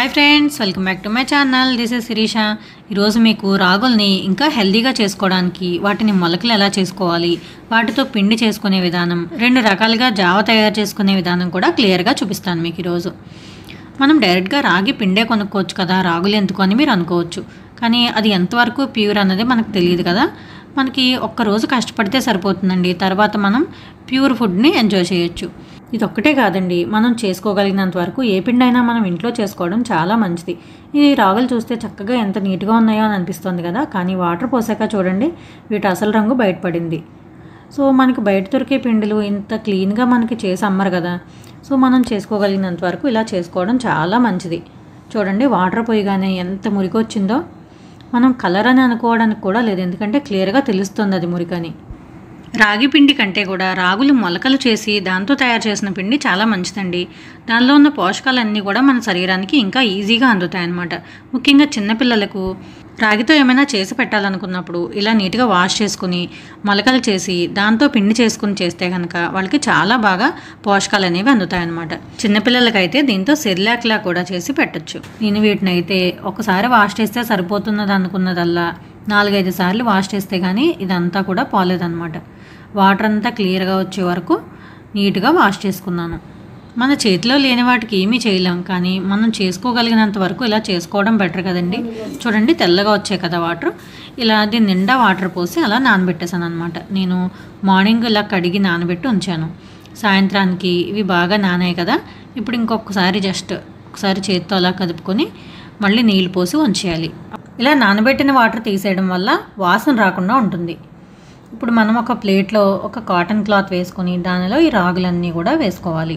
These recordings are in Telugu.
Hi friends, welcome back to my channel. This is Sirisha. ఈరోజు మీకు రాగుల్ని ఇంకా హెల్దీగా చేసుకోవడానికి వాటిని మొలకలు ఎలా చేసుకోవాలి, వాటితో పిండి చేసుకునే విధానం, 2 రకాలుగా జావ తయారు చేసుకునే విధానం కూడా క్లియర్గా చూపిస్తాను మీకు ఈరోజు. మనం డైరెక్ట్గా రాగి పిండే కొనుక్కోవచ్చు కదా, రాగులు ఎందుకు అని మీరు అనుకోవచ్చు. కానీ అది ఎంతవరకు ప్యూర్ అన్నది మనకు తెలియదు కదా. మనకి ఒక్కరోజు కష్టపడితే సరిపోతుందండి, తర్వాత మనం ప్యూర్ ఫుడ్ని ఎంజాయ్ చేయొచ్చు. ఇది ఒక్కటే కాదండి, మనం చేసుకోగలిగినంత వరకు ఏ పిండి అయినా మనం ఇంట్లో చేసుకోవడం చాలా మంచిది. ఈ రాగులు చూస్తే చక్కగా ఎంత నీట్గా ఉన్నాయో అని అనిపిస్తుంది కదా, కానీ వాటర్ పోసాక చూడండి వీటి అసలు రంగు బయటపడింది. సో మనకి బయట దొరికే పిండిలు ఇంత క్లీన్గా మనకి చేసి అమ్మరు కదా. సో మనం చేసుకోగలిగినంత వరకు ఇలా చేసుకోవడం చాలా మంచిది. చూడండి వాటర్ పోయగానే ఎంత మురికి వచ్చిందో. మనం కలర్ అని అనుకోవడానికి కూడా లేదు, ఎందుకంటే క్లియర్గా తెలుస్తుంది అది మురికని. రాగి పిండి కంటే కూడా రాగులు మొలకలు చేసి దాంతో తయారు చేసిన పిండి చాలా మంచిదండి. దానిలో ఉన్న పోషకాలన్నీ కూడా మన శరీరానికి ఇంకా ఈజీగా అందుతాయి అన్నమాట. ముఖ్యంగా చిన్నపిల్లలకు రాగితో ఏమైనా చేసి పెట్టాలనుకున్నప్పుడు ఇలా నీట్గా వాష్ చేసుకుని మొలకలు చేసి దాంతో పిండి చేసుకుని చేస్తే కనుక వాళ్ళకి చాలా బాగా పోషకాలు అనేవి అందుతాయి అన్నమాట. చిన్నపిల్లలకైతే దీంతో సెర్లాక్లా కూడా చేసి పెట్టచ్చు. నేను వీటిని అయితే ఒకసారి వాష్ చేస్తే సరిపోతున్నది అనుకున్నదల్లా 4-5 సార్లు వాష్ చేస్తే కానీ ఇదంతా కూడా పోలేదన్నమాట. వాటర్ అంతా క్లియర్గా వచ్చే వరకు నీట్గా వాష్ చేసుకున్నాను. మన చేతిలో లేని వాటికి ఏమీ చేయలేం, కానీ మనం చేసుకోగలిగినంత వరకు ఇలా చేసుకోవడం బెటర్ కదండి. చూడండి తెల్లగా వచ్చాయి కదా వాటర్. ఇలా దీని నిండా వాటర్ పోసి అలా నానబెట్టేసాను అనమాట. నేను మార్నింగ్ ఇలా కడిగి నానబెట్టి ఉంచాను. సాయంత్రానికి ఇవి బాగా నానాయి కదా. ఇప్పుడు ఇంకొకసారి ఒకసారి చేతితో అలా కదుపుకొని మళ్ళీ నీళ్ళు పోసి ఉంచేయాలి. ఇలా నానబెట్టిన వాటర్ తీసేయడం వల్ల వాసన రాకుండా ఉంటుంది. ఇప్పుడు మనం ఒక ప్లేట్లో ఒక కాటన్ క్లాత్ వేసుకొని దానిలో ఈ రాగులన్నీ కూడా వేసుకోవాలి.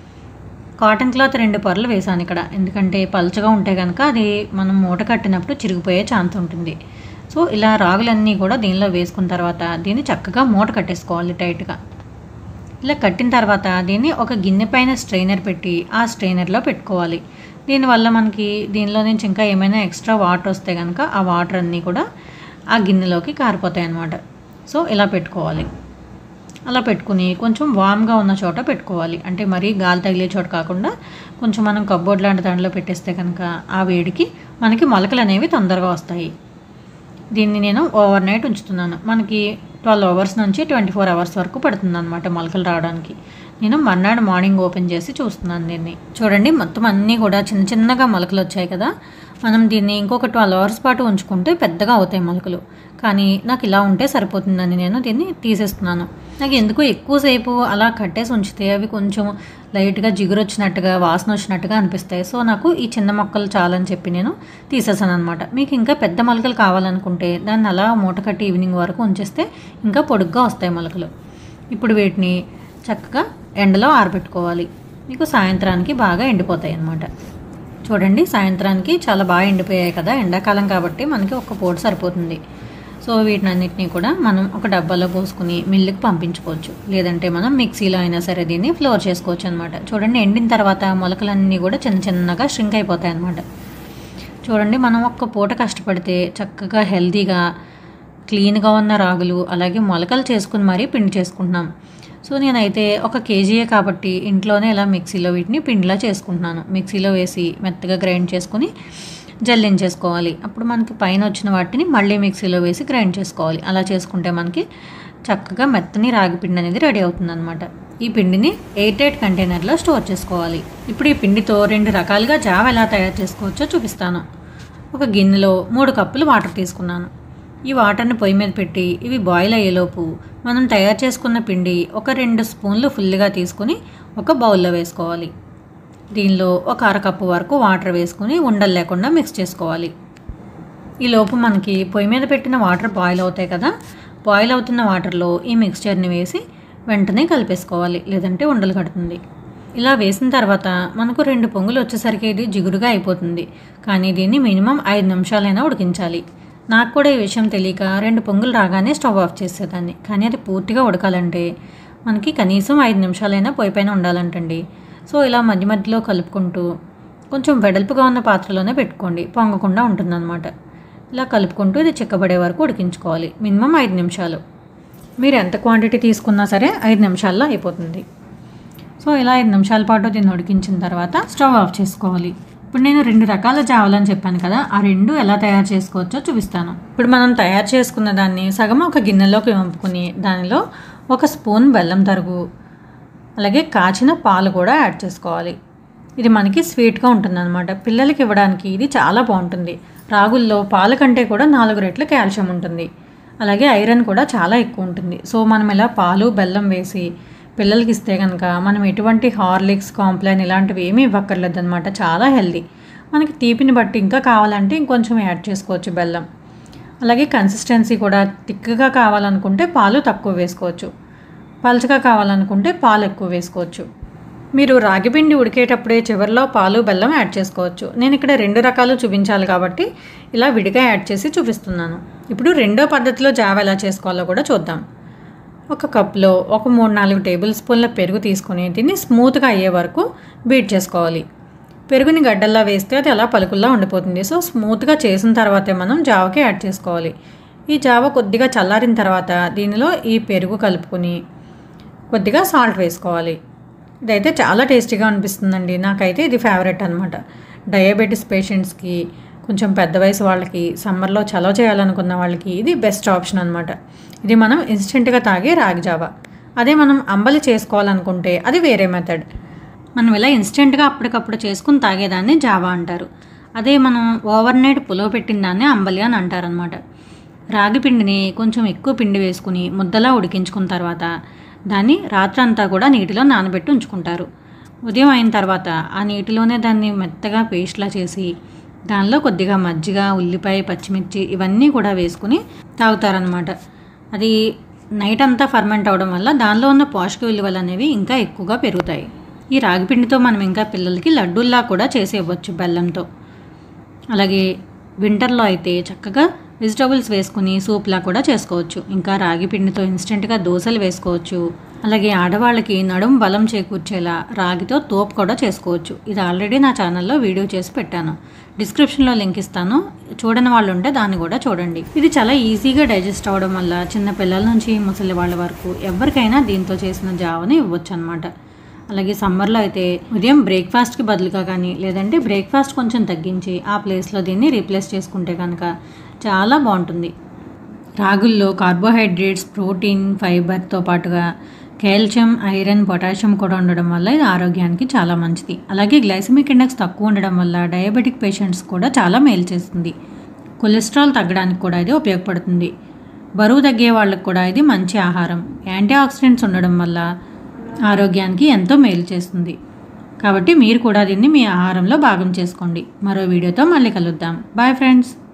కాటన్ క్లాత్ 2 పొరలు వేసాను ఇక్కడ, ఎందుకంటే పలుచగా ఉంటే కనుక అది మనం మూట కట్టినప్పుడు చిరిగిపోయే ఛాన్స్ ఉంటుంది. సో ఇలా రాగులన్నీ కూడా దీనిలో వేసుకున్న తర్వాత దీన్ని చక్కగా మూట కట్టేసుకోవాలి టైట్గా. ఇలా కట్టిన తర్వాత దీన్ని ఒక గిన్నె పైన స్ట్రైనర్ పెట్టి ఆ స్ట్రైనర్లో పెట్టుకోవాలి. దీనివల్ల మనకి దీనిలో నుంచి ఇంకా ఏమైనా ఎక్స్ట్రా వాటర్ వస్తే కనుక ఆ వాటర్ అన్నీ కూడా ఆ గిన్నెలోకి కారిపోతాయి అన్నమాట. సో ఇలా పెట్టుకోవాలి. అలా పెట్టుకుని కొంచెం వామ్గా ఉన్న చోట పెట్టుకోవాలి. అంటే మరీ గాలి తగిలే చోట కాకుండా కొంచెం మనం కబ్బోర్డ్ లాంటి దాంట్లో పెట్టేస్తే కనుక ఆ వేడికి మనకి మొలకలు అనేవి తొందరగా వస్తాయి. దీన్ని నేను ఓవర్ నైట్ ఉంచుతున్నాను. మనకి 12 అవర్స్ నుంచి 24 అవర్స్ వరకు పడుతుంది అనమాట మొలకలు రావడానికి. నేను మర్నాడు మార్నింగ్ ఓపెన్ చేసి చూస్తున్నాను దీన్ని. చూడండి మొత్తం అన్నీ కూడా చిన్న చిన్నగా మొలకలు వచ్చాయి కదా. మనం దీన్ని ఇంకొక 12 అవర్స్ పాటు ఉంచుకుంటే పెద్దగా అవుతాయి మొలకలు. కానీ నాకు ఇలా ఉంటే సరిపోతుందని నేను దీన్ని తీసేస్తున్నాను. నాకు ఎందుకో ఎక్కువసేపు అలా కట్టేసి ఉంచితే అవి కొంచెం లైట్గా జిగురు వచ్చినట్టుగా వాసన వచ్చినట్టుగా అనిపిస్తాయి. సో నాకు ఈ చిన్న మొక్కలు చాలని చెప్పి నేను తీసేసాను అనమాట. మీకు ఇంకా పెద్ద మొలకలు కావాలనుకుంటే దాన్ని అలా మూట కట్టి ఈవినింగ్ వరకు ఉంచేస్తే ఇంకా పొడుగ్గా వస్తాయి మొలకలు. ఇప్పుడు వీటిని చక్కగా ఎండలో ఆరబెట్టుకోవాలి. మీకు సాయంత్రానికి బాగా ఎండిపోతాయి అన్నమాట. చూడండి సాయంత్రానికి చాలా బాగా ఎండిపోయాయి కదా. ఎండాకాలం కాబట్టి మనకి ఒక పూట సరిపోతుంది. సో వీటినన్నిటినీ కూడా మనం ఒక డబ్బాలో పోసుకుని మిల్లుకి పంపించుకోవచ్చు, లేదంటే మనం మిక్సీలో అయినా సరే దీన్ని ఫ్లోర్ చేసుకోవచ్చు అనమాట. చూడండి ఎండిన తర్వాత మొలకలన్నీ కూడా చిన్న చిన్నగా ష్రింక్ అయిపోతాయి అన్నమాట. చూడండి మనం ఒక్క పూట కష్టపడితే చక్కగా హెల్తీగా క్లీన్గా ఉన్న రాగులు అలాగే మొలకలు చేసుకుని మరీ పిండి చేసుకుంటున్నాం. సో నేనైతే 1 కేజీయే కాబట్టి ఇంట్లోనే ఇలా మిక్సీలో వీటిని పిండిలా చేసుకుంటున్నాను. మిక్సీలో వేసి మెత్తగా గ్రైండ్ చేసుకుని జల్లించేసుకోవాలి. అప్పుడు మనకి పైన వచ్చిన వాటిని మళ్ళీ మిక్సీలో వేసి గ్రైండ్ చేసుకోవాలి. అలా చేసుకుంటే మనకి చక్కగా మెత్తని రాగి పిండి అనేది రెడీ అవుతుంది అనమాట. ఈ పిండిని ఎయిర్ కంటైనర్లో స్టోర్ చేసుకోవాలి. ఇప్పుడు ఈ పిండితో 2 రకాలుగా జావ ఎలా తయారు చేసుకోవచ్చో చూపిస్తాను. ఒక గిన్నెలో 3 కప్పులు వాటర్ తీసుకున్నాను. ఈ వాటర్ని పొయ్యి మీద పెట్టి ఇవి బాయిల్ అయ్యేలోపు మనం తయారు చేసుకున్న పిండి ఒక 2 స్పూన్లు ఫుల్గా తీసుకుని ఒక బౌల్లో వేసుకోవాలి. దీనిలో ఒక అరకప్పు వరకు వాటర్ వేసుకుని ఉండలు లేకుండా మిక్స్ చేసుకోవాలి. ఈ లోపు మనకి పొయ్యి మీద పెట్టిన వాటర్ బాయిల్ అవుతాయి కదా. బాయిల్ అవుతున్న వాటర్లో ఈ మిక్స్చర్ని వేసి వెంటనే కలిపేసుకోవాలి, లేదంటే ఉండలు కడుతుంది. ఇలా వేసిన తర్వాత మనకు 2 పొంగులు వచ్చేసరికి ఇది జిగురుగా అయిపోతుంది. కానీ దీన్ని మినిమం 5 నిమిషాలైనా ఉడికించాలి. నాకు కూడా ఈ విషయం తెలియక 2 పొంగులు రాగానే స్టవ్ ఆఫ్ చేసేదాన్ని. కానీ అది పూర్తిగా ఉడకాలంటే మనకి కనీసం 5 నిమిషాలైనా పొయ్యి పైన ఉండాలంటండి. సో ఇలా మధ్య మధ్యలో కలుపుకుంటూ కొంచెం వెడల్పుగా ఉన్న పాత్రలోనే పెట్టుకోండి, పొంగకుండా ఉంటుందన్నమాట. ఇలా కలుపుకుంటూ ఇది చిక్కబడే వరకు ఉడికించుకోవాలి. మినిమం 5 నిమిషాలు. మీరు ఎంత క్వాంటిటీ తీసుకున్నా సరే 5 నిమిషాల్లో అయిపోతుంది. సో ఇలా 5 నిమిషాల పాటు దీన్ని ఉడికించిన తర్వాత స్టవ్ ఆఫ్ చేసుకోవాలి. ఇప్పుడు నేను 2 రకాల జావలని చెప్పాను కదా, ఆ 2 ఎలా తయారు చేసుకోవచ్చో చూపిస్తాను. ఇప్పుడు మనం తయారు చేసుకున్న దాన్ని సగం ఒక గిన్నెలోకి వంపుకొని దానిలో 1 స్పూన్ బెల్లం తరుగు, అలాగే కాచిన పాలు కూడా యాడ్ చేసుకోవాలి. ఇది మనకి స్వీట్గా ఉంటుందన్నమాట. పిల్లలకి ఇవ్వడానికి ఇది చాలా బాగుంటుంది. రాగుల్లో పాల కంటే కూడా 4 రెట్లు కాల్షియం ఉంటుంది. అలాగే ఐరన్ కూడా చాలా ఎక్కువ ఉంటుంది. సో మనం ఇలా పాలు బెల్లం వేసి పిల్లలకి ఇస్తే కనుక మనం ఎటువంటి హార్లిక్స్ కాంప్లైన్ ఇలాంటివి ఏమీ ఇవ్వక్కర్లేదు అనమాట. చాలా హెల్దీ. మనకి తీపిని బట్టి ఇంకా కావాలంటే ఇంకొంచెం యాడ్ చేసుకోవచ్చు బెల్లం. అలాగే కన్సిస్టెన్సీ కూడా థిక్గా కావాలనుకుంటే పాలు తక్కువ వేసుకోవచ్చు, పలచగా కావాలనుకుంటే పాలు ఎక్కువ వేసుకోవచ్చు. మీరు రాగి పిండి ఉడికేటప్పుడే చివరిలో పాలు బెల్లం యాడ్ చేసుకోవచ్చు. నేను ఇక్కడ 2 రకాలు చూపించాలి కాబట్టి ఇలా విడిగా యాడ్ చేసి చూపిస్తున్నాను. ఇప్పుడు రెండో పద్ధతిలో జావ ఎలా చేసుకోవాలో కూడా చూద్దాం. ఒక కప్లో ఒక 3-4 టేబుల్ స్పూన్ల పెరుగు తీసుకొని దీన్ని స్మూత్గా అయ్యే వరకు బీట్ చేసుకోవాలి. పెరుగుని గడ్డల్లా వేస్తే అది అలా పలుకుల్లా ఉండిపోతుంది. సో స్మూత్గా చేసిన తర్వాతే మనం జావకి యాడ్ చేసుకోవాలి. ఈ జావ కొద్దిగా చల్లారిన తర్వాత దీనిలో ఈ పెరుగు కలుపుకొని కొద్దిగా సాల్ట్ వేసుకోవాలి. ఇదైతే చాలా టేస్టీగా అనిపిస్తుందండి. నాకైతే ఇది ఫేవరెట్ అనమాట. డయాబెటీస్ పేషెంట్స్కి, కొంచెం పెద్ద వయసు వాళ్ళకి, సమ్మర్లో చలవ చేయాలనుకున్న వాళ్ళకి ఇది బెస్ట్ ఆప్షన్ అనమాట. ఇది మనం ఇన్స్టెంట్గా తాగే రాగి జావ. అదే మనం అంబలి చేసుకోవాలనుకుంటే అది వేరే మెథడ్. మనం ఇలా ఇన్స్టెంట్గా అప్పటికప్పుడు చేసుకుని తాగేదాన్ని జావా అంటారు. అదే మనం ఓవర్ నైట్ పులవపెట్టిన దాన్ని అంబలి అని అంటారనమాట. రాగి పిండిని కొంచెం ఎక్కువ పిండి వేసుకుని ముద్దలా ఉడికించుకున్న తర్వాత దాన్ని రాత్రంతా కూడా నీటిలో నానబెట్టి ఉంచుకుంటారు. ఉదయం అయిన తర్వాత ఆ నీటిలోనే దాన్ని మెత్తగా పేస్ట్లా చేసి దానిలో కొద్దిగా మజ్జిగ, ఉల్లిపాయ, పచ్చిమిర్చి ఇవన్నీ కూడా వేసుకుని తాగుతారనమాట. అది నైట్ అంతా ఫర్మెంట్ అవడం వల్ల దానిలో ఉన్న పోషక విలువలు అనేవి ఇంకా ఎక్కువగా పెరుగుతాయి. ఈ రాగి పిండితో మనం ఇంకా పిల్లలకి లడ్డూల్లా కూడా చేసి ఇవ్వచ్చు బెల్లంతో. అలాగే వింటర్లో అయితే చక్కగా వెజిటబుల్స్ వేసుకుని సూప్లా కూడా చేసుకోవచ్చు. ఇంకా రాగి పిండితో ఇన్స్టెంట్గా దోశలు వేసుకోవచ్చు. అలాగే ఆడవాళ్ళకి నడుం బలం చేకూర్చేలా రాగితో తోపు కూడా చేసుకోవచ్చు. ఇది ఆల్రెడీ నా ఛానల్లో వీడియో చేసి పెట్టాను. డిస్క్రిప్షన్లో లింక్ ఇస్తాను, చూడని వాళ్ళు ఉంటే దాన్ని కూడా చూడండి. ఇది చాలా ఈజీగా డైజెస్ట్ అవ్వడం వల్ల చిన్న పిల్లల నుంచి ముసలి వాళ్ళ వరకు ఎవరికైనా దీంతో చేసిన జావని ఇవ్వచ్చు అనమాట. అలాగే సమ్మర్లో అయితే ఉదయం బ్రేక్ఫాస్ట్కి బదులుగా కానీ లేదంటే బ్రేక్ఫాస్ట్ కొంచెం తగ్గించి ఆ ప్లేస్లో దీన్ని రీప్లేస్ చేసుకుంటే కనుక చాలా బాగుంటుంది. రాగుల్లో కార్బోహైడ్రేట్స్, ప్రోటీన్, ఫైబర్తో పాటుగా కాల్షియం, ఐరన్, పొటాషియం కూడా ఉండడం వల్ల ఇది ఆరోగ్యానికి చాలా మంచిది. అలాగే గ్లైసెమిక్ ఇండెక్స్ తక్కువ ఉండడం వల్ల డయాబెటిక్ పేషెంట్స్ కూడా చాలా మేలు చేస్తుంది. కొలెస్ట్రాల్ తగ్గడానికి కూడా ఇది ఉపయోగపడుతుంది. బరువు తగ్గే వాళ్ళకి కూడా ఇది మంచి ఆహారం. యాంటీ ఆక్సిడెంట్స్ ఉండడం వల్ల ఆరోగ్యానికి ఎంతో మేలు చేస్తుంది. కాబట్టి మీరు కూడా దీన్ని మీ ఆహారంలో భాగం చేసుకోండి. మరో వీడియోతో మళ్ళీ కలుద్దాం. Bye friends.